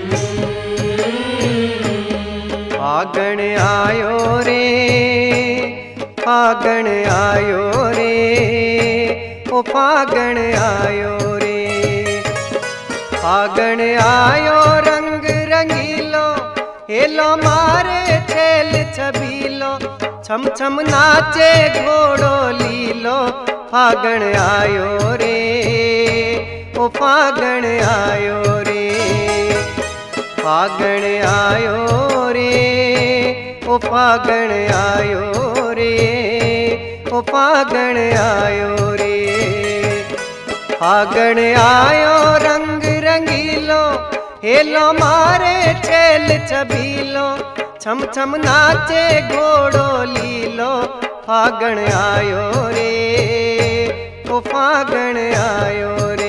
Speaker 8: फागण आयो रे, फागण आयो रे, ओ फागण आयो रे। फागण आयो रंग रंगीलो, हेलो मारे छेल छबीलो, छम छम नाचे घोड़ो लीलो। फागण आयो रे, ओ फागण आयो रे, फागण आयो रे, ओ फागण आयो रे, ओ फागण आयो रे। फागण आयो रंग रंगीलो, हेलो मारे छेल छबीलो, छम छम नाचे घोड़ो लीलो। फागण आयो रे, ओ फागण आयो रे।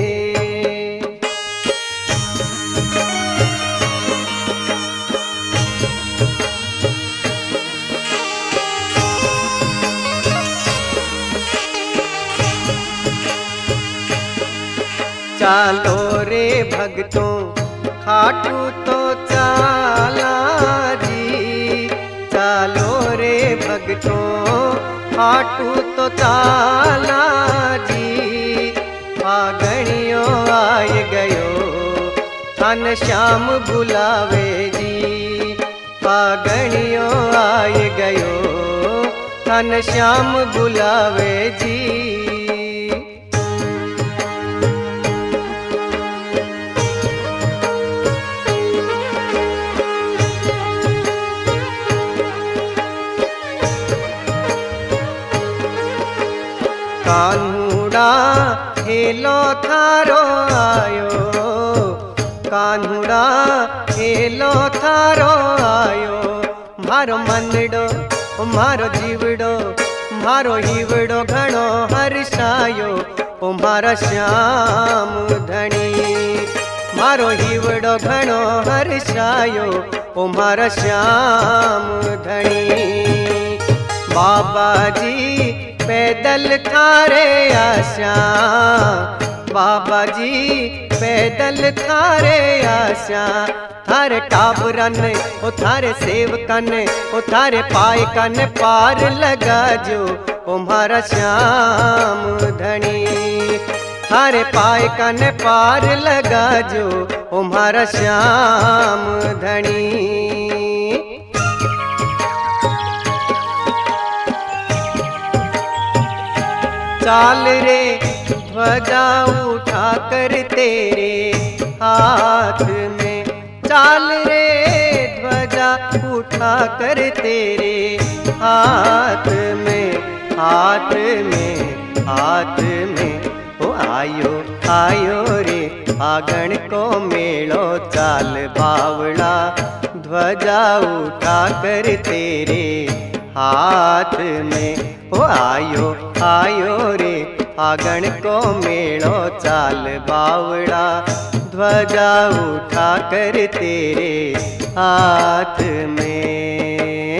Speaker 8: चालो रे भगतों खाटू तो चाला जी, चालो रे भगतों खाटू तो चाला जी। फागणियों आए गयो थान श्याम बुलावे जी, फागणियों आए गयो थान श्याम बुलावे जी। कान्हुड़ा हेलो थारो आयो, कान्हुड़ा हेलो थारो आयो। मारो मनड़ो मारो जीवड़ो, मारो हीवड़ो घणो हर्षायो। ओ मारा श्याम धनी, मारो हीवड़ो घणो हर्षायो। ओ मारा श्याम धनी। बाबा जी पैदल थारे आशा, बाबा जी पैदल थारे आशा। थारे टाबरन ओ थारे सेवकन ओ थारे पाए कन पार लगा जो। ओ मारा श्याम धनी, थारे पाए कन पार लगा जो। ओ मारा श्याम धनी। चाल रे ध्वजा उठा कर तेरे हाथ में, चाल रे ध्वजा उठा कर तेरे हाथ में, हाथ में, हाथ में। ओ आयो आयो रे फागण को मेलो, चाल बावड़ा ध्वजा उठा कर तेरे हाथ में। ओ आयो आयो रे फागण को मेलो, चाल बावड़ा ध्वजा उठा कर तेरे हाथ में।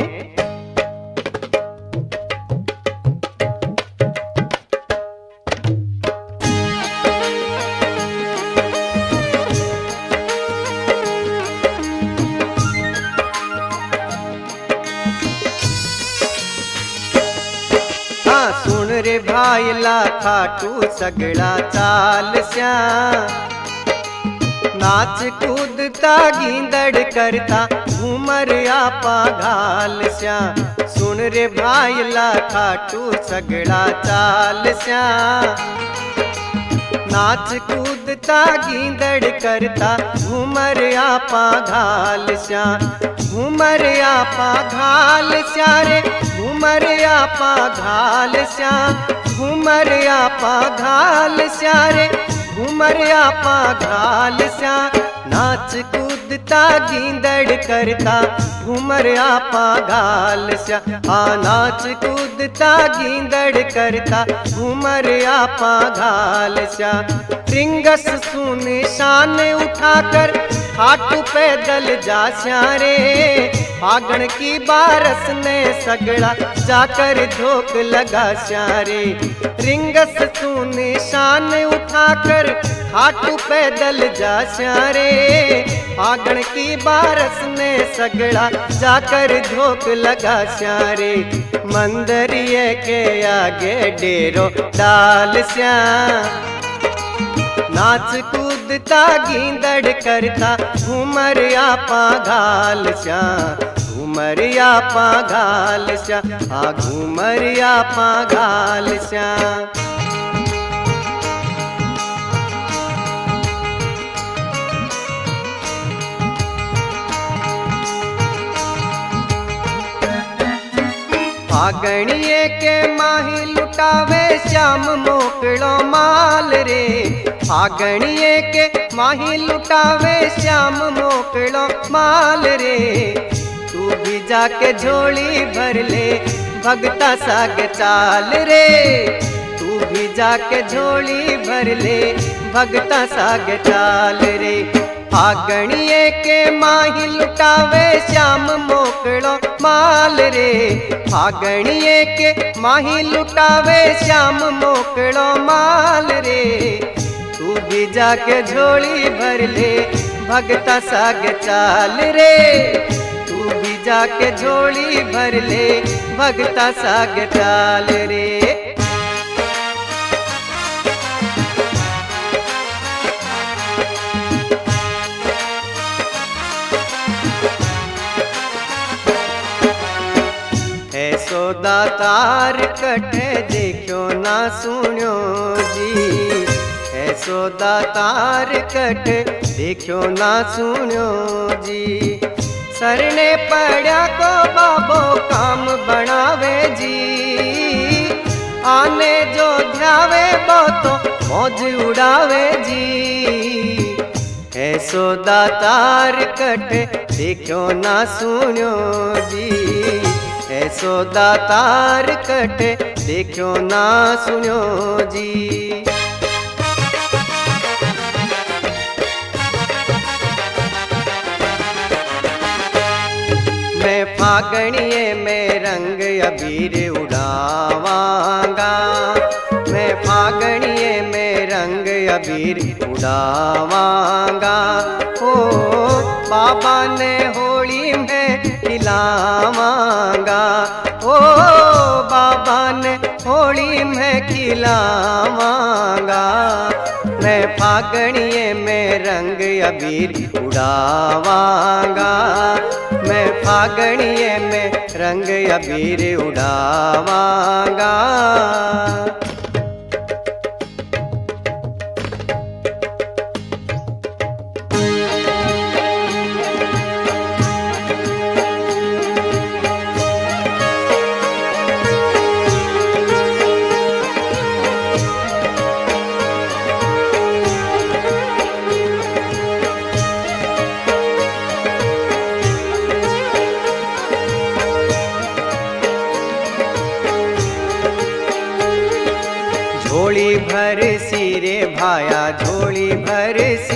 Speaker 8: सुन रे भाईला खाटू सगड़ा चाल श्या, नाच कूदता गींदड़ करता घूमर आपा घाल श्या। सुन रे भाईला खाटू सगड़ा चाल श्या, नाच कूदता गींदड़ करता घूमर आपा घाल श्या। घूमर आपा घाल श्या रे, घूमर आपा घाल श्या, घूमर आपा घाल श्या रे, घूमर आपा घाल श्या। नाच कूदता गींदड़ करता घूमर आपा घाल श्या। नाच कूदता गींदड़ करता घूमर आपा घाल श्या। रिंगस सुन शान उठाकर खाटू पैदल जा श्या रे, फागण की बारस ने सगड़ा जाकर धोख लगा श्या रे। रिंगस सुन शान उठाकर खाटू पैदल जा श्या रे, फागण की बारस ने सगड़ा जाकर धोख लगा श्यारे मंदरिए के आगे डेरो डाल श्या नाच कूदता गींदड़ करता घूमर आपा घाल श्या घूमर आपा घाल श्या घूमर आपा घाल श्या फागणिए के माही लुटावे श्याम मोकड़ो माल रे फागणिए के माही लुटावे श्याम मोकड़ो माल रे तू भी जाके झोली भर ले भगता साग चाल रे तू भी जाके झोली भर ले भगता साग चाल रे फागणिए के माही लुटावे श्याम मोकड़ो माल रे फागणिए के माही लुटावे श्याम मोकड़ो माल रे तू भी जाके झोली भर ले भगता साग चाल रे तू भी जाके झोली भर ले भगता साग चाल रे सौदा तार कटे देखो ना सुनो जी है सौदा तार कटे देखो ना सुनो जी सरने पड़ा को बाबो काम बनावे जी आने जो ध्यावे वो तो मौज उड़ावे जी है सौदा तार कटे देखो ना सुनो जी सौदा तार कटे देखो ना सुनो जी मैं फागणिए में रंग अबीर उड़ावांगा मैं फागणिए में रंग अबीर उड़ावांगा ओ बाबा ने होली में खिलावांगा ओ बाबा ने होली में खिलावांगा मैं फागणिए में रंग अबीर उड़ावांगा मैं फागणिए में रंग अबीर उड़ावांगा झोली भर सी रे भाया झोली भर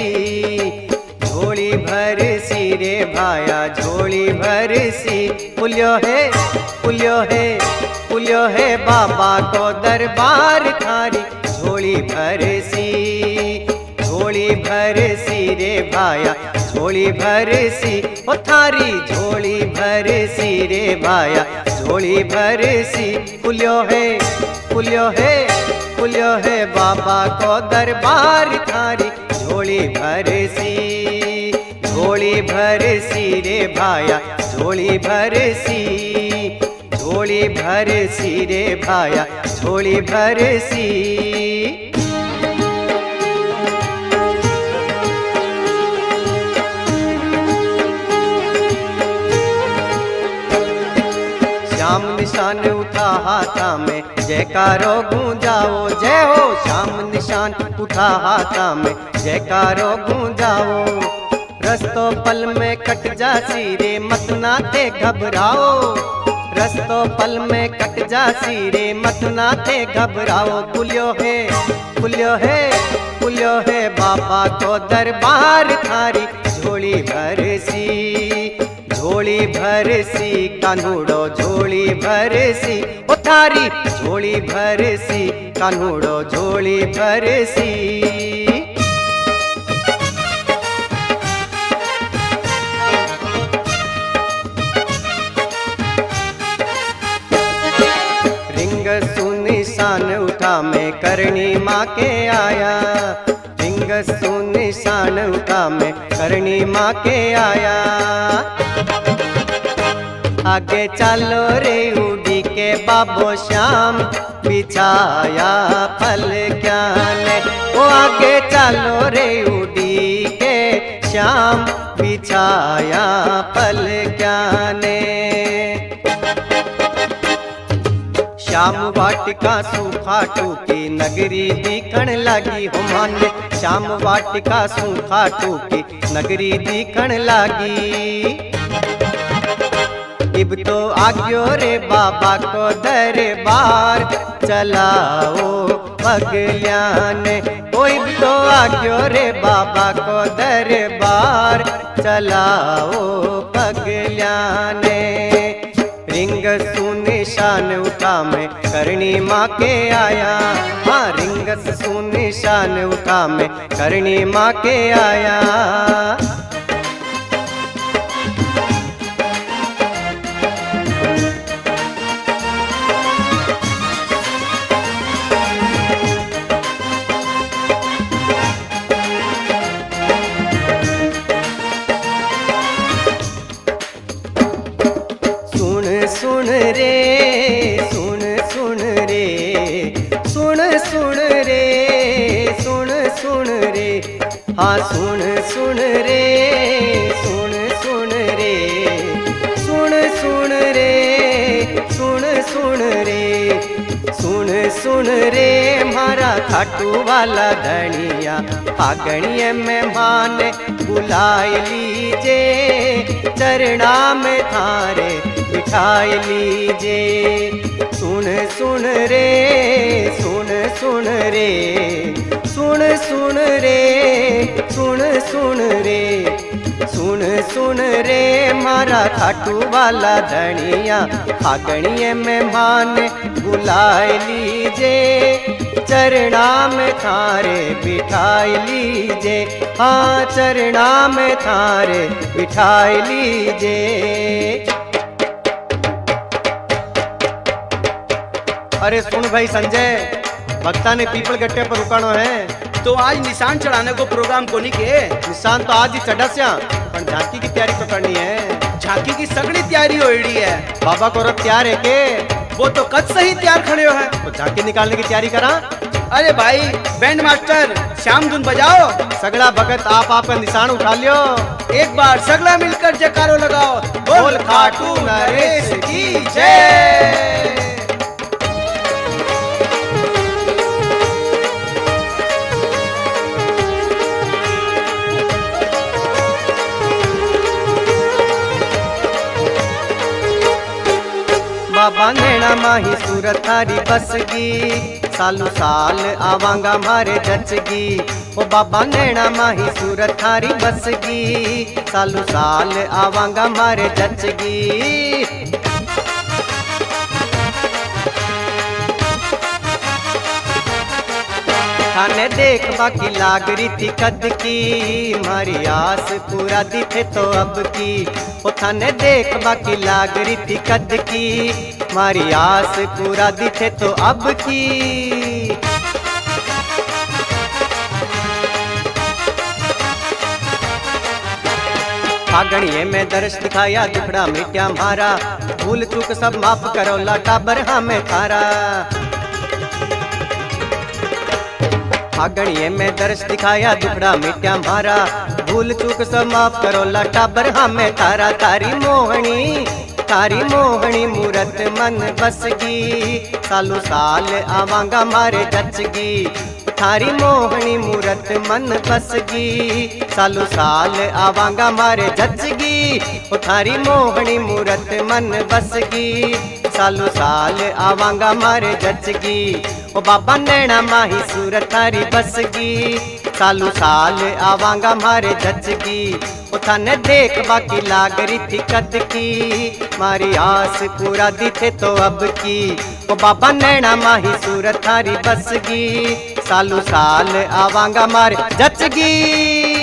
Speaker 8: सी रे भाया झोली भर सी पुलियो है बाबा को दरबार थारी झोली भर सी रे भाया झोली भर सी ओ थारी झोली भर सी रे भाया झोली भर सी पुलियो है बाबा को दरबार थारी झोली भर सी रे भाया झोली भर सी रे भाया झोली भर सी श्याम निशान उठा हाथा में जयकारो गूंजाओ जय हो श्याम निशान उठा हाथा में जयकारो गूंजाओ रस्तो पल में कट जासी रे मत ना थे घबराओ रस्तो पल में कट जासी रे मत ना थे घबराओ पुलियो है बाबा को दरबार थारी झोली भर सी कान्हूड़ो झोली भर सी ओ थारी झोली भर सी कान्हूड़ो झोली भर सी में करनी माँ के आया, रिंग सु निशान उठा में करनी माँ के आया। आगे चलो रे उड़ी के बाबो श्याम, बिछाया फल ज्ञाने। वो आगे चलो रे उड़ी के श्याम, बिछाया फल ज्ञाने। श्याम वाटिका सूखा टूकी नगरी दिखण लगी हो माने, श्याम वाटिका सूखा टूकी नगरी दिखण लगी। इब तो आग्यो रे बाबा को दरबार, चलाओ पगल्याने। ओ इब तो आग्यो रे बाबा को दरबार, चलाओ पगल्याने। रिंग सु निशान उठा में करनी माँ के आया, हाँ रिंग सु निशान उठा में करनी माँ के आया। सुन रे सुन सुन रे, सुन सुन रे, सुन सुन रे, हाँ सुन सुन रे, सुन सुन रे, सुन सुन रे, सुन सुन रे, सुन सुन रे मारा खाटू वाला धनिया। फागणिये मेहमान बुलाए लीजे, चरणा में थारे बिठाई लीजे। सुन सुन रे, सुन सुन रे, सुन सुन रे, सुन सुन रे, सुन सुन रे मारा खाटू वाला धनिया। फागणिये मेहमान बुलाए लीजे, चरणा में थारे बिठाई लीजे, हाँ चरणा में थारे बिठाई लीजे। अरे सुन भाई संजय, भक्ता ने पीपल गट्टे पर रुकानो है,
Speaker 9: तो आज निशान चढ़ाने को प्रोग्राम को नहीं के।
Speaker 8: निशान तो आज ही चढ़स्या, पर झांकी की तैयारी तो करनी है।
Speaker 9: झांकी की सगड़ी तैयारी होड़ी है।
Speaker 8: बाबा को रब तैयार है के?
Speaker 9: वो तो कद से ही तैयार खड़े हो है।
Speaker 8: तो झांकी निकालने की तैयारी करा।
Speaker 9: अरे भाई बैंड मास्टर श्याम धुन बजाओ।
Speaker 8: सगड़ा भगत आप आपका निशान उठा लियो।
Speaker 9: एक बार सगड़ा मिलकर जयकारो लगाओ,
Speaker 8: बोल खाटू नरेश की जय। बाबा नैना माही सूरत थारी बसगी, सालू साल आवांगा मारे जचगी। ओ बाबा नैना माही सूरत थारी बसगी, सालू साल आवांगा मारे जचगी। थाने देख बाकी लाग रही थी कद की, मारी आस पूरा दिखे तो अब की। ओ थाने देख बाकी लाग रही थी कद की, मारी आस पूरा दिखे तो अब की। फागणिये में दर्श दिखाया, दुखड़ा मिट्या मारा, भूल चूक सब माफ करो लाटा बरहा में थारा। फागणिये में दर्श दिखाया, दुखड़ा मिट्या मारा, भूल चूक सब माफ करो लाटा बरहा में थारा। तारी मोहनी तारी मोहनी मूरत मन बसगी, सालू साल आवांगा मारे जचगी। थारी मोहनी मूरत मन बसगी, सालू साल आवांगा मारे जचगी। थारी मोहनी मूरत मन बसगी, सालू साल आवांगा मारे जचगी। ओ बाबा नैना माही सूरत थारी बसगी, सालू साल आवांगा मारे जचगी। ओ थाने देख बाकी लाग रही थी कद की, मारी आस पूरा दिखे तो अब की। ओ बाबा नैना माही सूरत थारी बसगी, सालू साल आवांगा मारे जचगी।